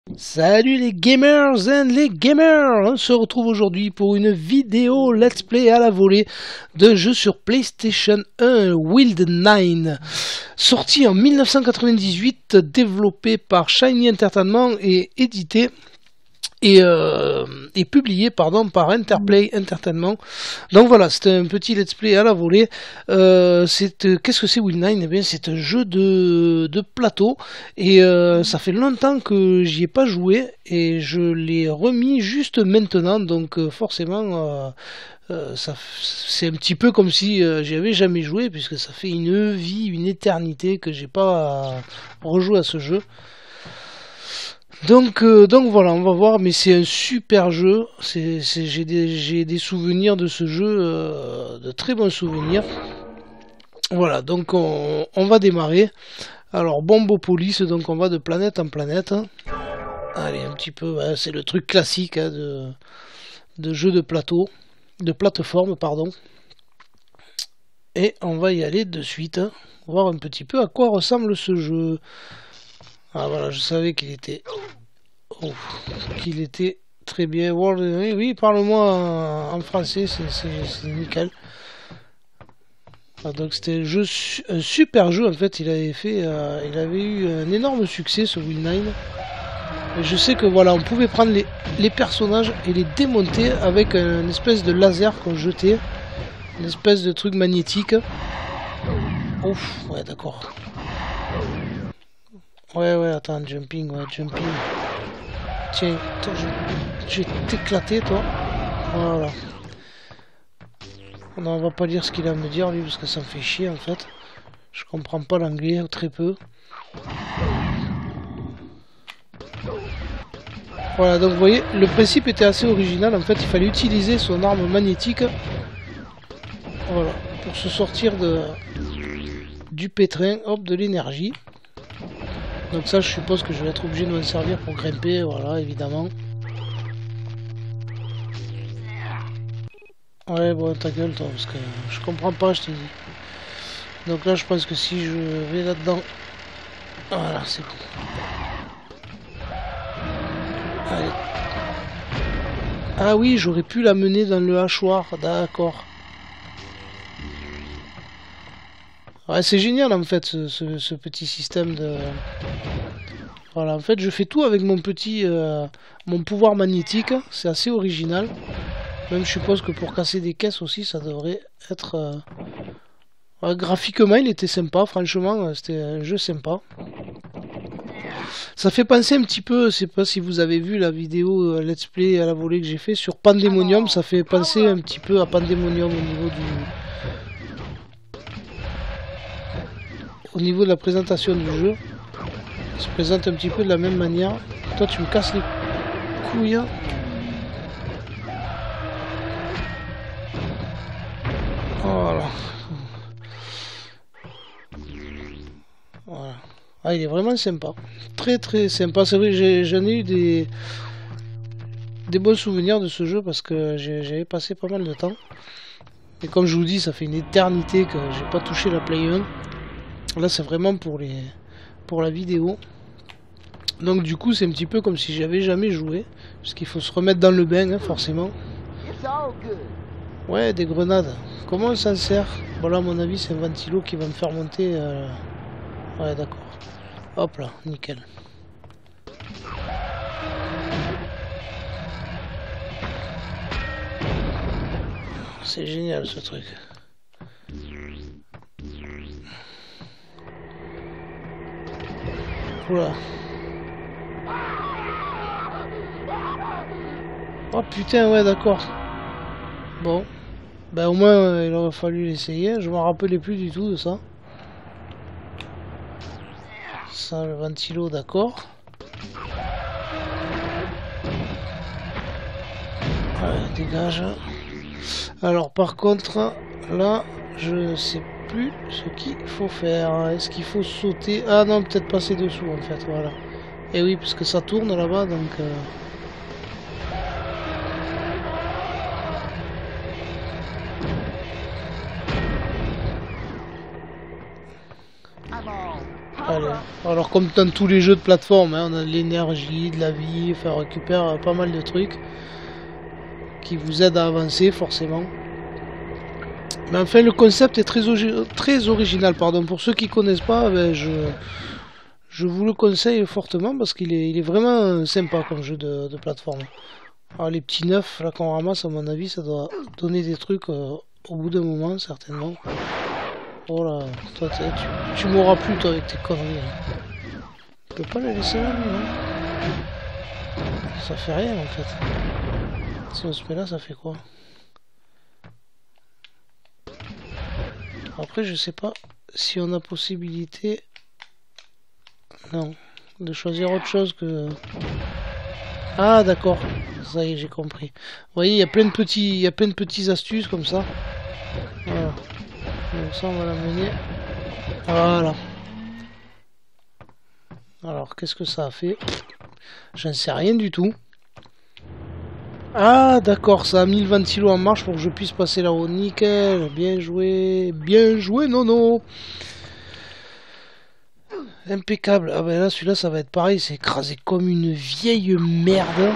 Salut les gamers and les gamers. On se retrouve aujourd'hui pour une vidéo let's play à la volée d'un jeu sur PlayStation 1, Wild 9, sorti en 1998, développé par Shiny Entertainment et édité et publié par Interplay Entertainment. Donc voilà, c'était un petit let's play à la volée. Qu'est-ce que c'est Wild 9? Eh bien, c'est un jeu de plateau et ça fait longtemps que j'y ai pas joué et je l'ai remis juste maintenant. Donc forcément, c'est un petit peu comme si j'y avais jamais joué, puisque ça fait une vie, une éternité que j'ai pas rejoué à ce jeu. Donc voilà, on va voir, mais c'est un super jeu. J'ai des souvenirs de ce jeu, de très bons souvenirs. Voilà, donc on va démarrer. Alors, Bombopolis, donc on va de planète en planète. Allez, un petit peu, ouais, c'est le truc classique de jeu de plateau, de plateforme, pardon. Et on va y aller de suite, voir un petit peu à quoi ressemble ce jeu. Ah voilà, je savais qu'il était très bien. Oui, oui, parle-moi en français, c'est nickel. Ah, donc c'était un super jeu en fait. Il avait eu un énorme succès ce Wild 9. Et je sais que voilà, on pouvait prendre les personnages et les démonter avec une espèce de laser qu'on jetait, une espèce de truc magnétique. Ouf, ouais, d'accord. Ouais, attends, jumping. Tiens, je vais t'éclater, toi. Voilà. Non, on va pas dire ce qu'il a à me dire, lui, parce que ça me fait chier, en fait. Je comprends pas l'anglais, ou très peu. Voilà, donc vous voyez, le principe était assez original. En fait, il fallait utiliser son arme magnétique. Voilà, pour se sortir du pétrin, hop, de l'énergie. Donc ça, je suppose que je vais être obligé de m'en servir pour grimper, voilà, évidemment. Ouais, bon, ta gueule, toi, parce que je comprends pas, je te dis. Donc là, je pense que si je vais là-dedans... Voilà, c'est bon. Allez. Ah oui, j'aurais pu la mener dans le hachoir, d'accord. Ouais, c'est génial, en fait, ce petit système de... Voilà, en fait, je fais tout avec mon pouvoir magnétique. C'est assez original. Même, je suppose que pour casser des caisses aussi, ça devrait être... Ouais, graphiquement, il était sympa, franchement, c'était un jeu sympa. Ça fait penser un petit peu, je sais pas si vous avez vu la vidéo let's play à la volée que j'ai fait sur Pandemonium, ça fait penser un petit peu à Pandemonium au niveau de la présentation du jeu. Il se présente un petit peu de la même manière. Toi, tu me casses les couilles. Voilà. Voilà. Ah, il est vraiment sympa. Très très sympa. C'est vrai, j'en ai eu des bons souvenirs de ce jeu parce que j'avais passé pas mal de temps. Et comme je vous dis, ça fait une éternité que j'ai pas touché la Play 1. Là, c'est vraiment pour la vidéo. Donc du coup, c'est un petit peu comme si j'avais jamais joué. Parce qu'il faut se remettre dans le bain, hein, forcément. Ouais, des grenades. Comment on s'en sert? Bon là, à mon avis, c'est un ventilo qui va me faire monter... Ouais, d'accord. Hop là, nickel. C'est génial ce truc. Oula. Oh putain, ouais, d'accord. Bon. Ben au moins, il aurait fallu l'essayer. Je m'en rappelais plus du tout de ça. Ça, le ventilo, d'accord. Allez, dégage. Alors par contre, là, je sais plus ce qu'il faut faire. Est-ce qu'il faut sauter? Ah non, peut-être passer dessous en fait, voilà. Et oui, parce que ça tourne là-bas, donc... Allez. Alors comme dans tous les jeux de plateforme, hein, on a de l'énergie, de la vie, enfin, on récupère pas mal de trucs qui vous aident à avancer forcément. Mais enfin le concept est très original, pardon. Pour ceux qui connaissent pas, ben, je vous le conseille fortement parce il est vraiment sympa comme jeu de plateforme. Alors les petits neufs là qu'on ramasse, à mon avis, ça doit donner des trucs au bout d'un moment, certainement. Oh là, toi tu mourras plus toi avec tes conneries. Hein. Tu peux pas la laisser là, lui, hein. Ça fait rien en fait. Si on se met là, ça fait quoi? Après, je sais pas si on a possibilité... Non, de choisir autre chose que... Ah d'accord, ça y est, j'ai compris. Vous voyez, il y a plein de petites astuces comme ça. Voilà. Donc ça, on va l'amener. Voilà. Alors, qu'est-ce que ça a fait? J'en sais rien du tout. Ah d'accord, ça a mis le ventilo en marche pour que je puisse passer là-haut. Nickel, bien joué, Nono. Impeccable. Ah ben là, celui-là, ça va être pareil, c'est écrasé comme une vieille merde.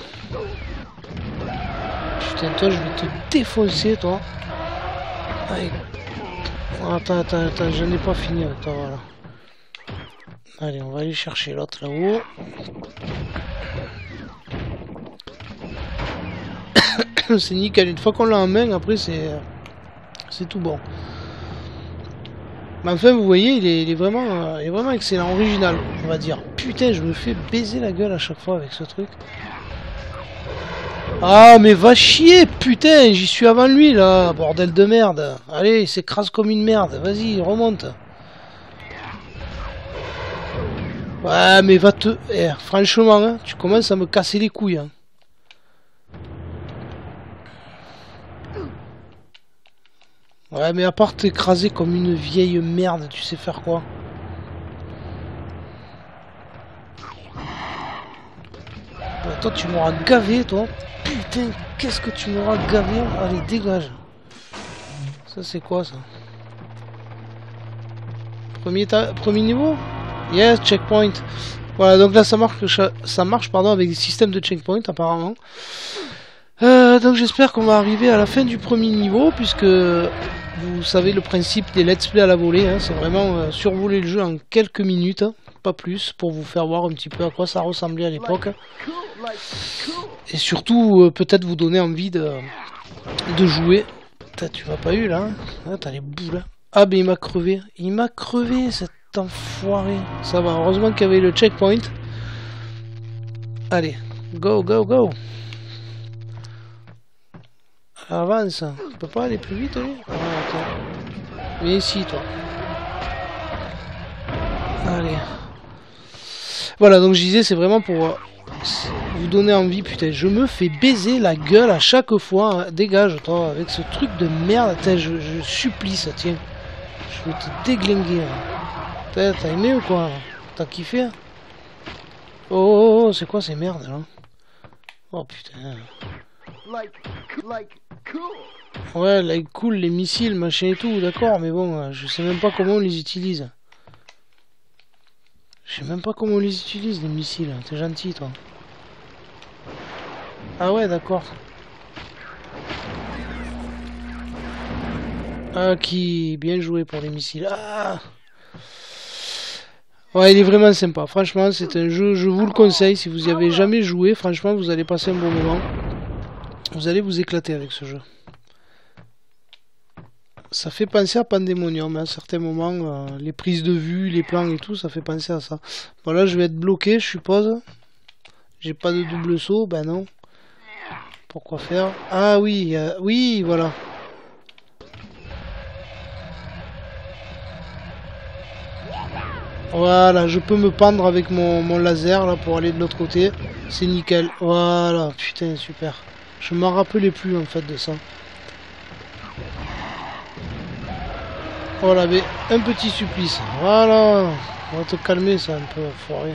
Putain, toi, je vais te défoncer, toi. Allez. Attends, j'en ai pas fini avec toi, voilà. Allez, on va aller chercher l'autre là-haut. C'est nickel, une fois qu'on l'a en main, après c'est tout bon. Mais enfin, vous voyez, il est vraiment excellent, original, on va dire. Putain, je me fais baiser la gueule à chaque fois avec ce truc. Ah, mais va chier, putain, j'y suis avant lui, là, bordel de merde. Allez, il s'écrase comme une merde, vas-y, remonte. Ouais, mais va te... Eh, franchement, hein, tu commences à me casser les couilles, hein. Ouais, mais à part t'écraser comme une vieille merde, tu sais faire quoi? Bah, toi, tu m'auras gavé, toi. Putain, qu'est-ce que tu m'auras gavé? Allez, dégage. Ça, c'est quoi, ça? Premier niveau? Yes, checkpoint. Voilà, donc là, ça marche pardon, avec des systèmes de checkpoint, apparemment. Donc j'espère qu'on va arriver à la fin du premier niveau, puisque vous savez le principe des let's play à la volée, hein, c'est vraiment survoler le jeu en quelques minutes, hein, pas plus, pour vous faire voir un petit peu à quoi ça ressemblait à l'époque. Et surtout, peut-être vous donner envie de jouer. Tu m'as pas eu là, hein. Ah, t'as les boules. Ah ben il m'a crevé cet enfoiré. Ça va, heureusement qu'il y avait le checkpoint. Allez, go, go, go. Avance, tu peux pas aller plus vite, lui? Ah, ok. Viens ici, toi. Allez. Voilà, donc je disais, c'est vraiment pour vous donner envie. Putain, je me fais baiser la gueule à chaque fois. Hein. Dégage, toi, avec ce truc de merde. Putain, je supplie ça, tiens. Je vais te déglinguer. T'as aimé ou quoi? T'as kiffé? Oh, c'est quoi ces merdes, là? Oh, putain. Ouais, like cool, les missiles, machin et tout, d'accord, mais bon, je sais même pas comment on les utilise. Je sais même pas comment on les utilise, les missiles. T'es gentil, toi. Ah ouais, d'accord. Ah, qui... Bien joué pour les missiles. Ah ouais, il est vraiment sympa. Franchement, c'est un jeu, je vous le conseille. Si vous y avez jamais joué, franchement, vous allez passer un bon moment. Vous allez vous éclater avec ce jeu. Ça fait penser à Pandemonium, à certains moments, les prises de vue, les plans et tout, ça fait penser à ça. Bon là je vais être bloqué, je suppose. J'ai pas de double saut, ben non. Pourquoi faire? Ah oui, oui, voilà. Voilà, je peux me pendre avec mon laser là pour aller de l'autre côté. C'est nickel. Voilà, putain, super. Je m'en rappelais plus en fait de ça. Voilà, mais un petit supplice. Voilà. On va te calmer ça un peu, foiré.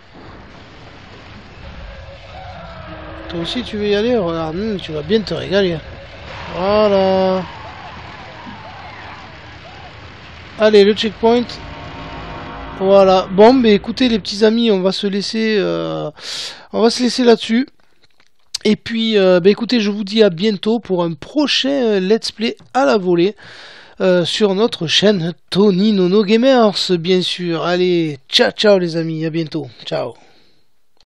Toi aussi tu veux y aller? Regarde, tu vas bien te régaler. Voilà. Allez, le checkpoint. Voilà. Bon, mais écoutez les petits amis, on va se laisser là-dessus. Et puis, écoutez, je vous dis à bientôt pour un prochain let's play à la volée sur notre chaîne Tony Nono Gamers, bien sûr. Allez, ciao ciao les amis, à bientôt. Ciao.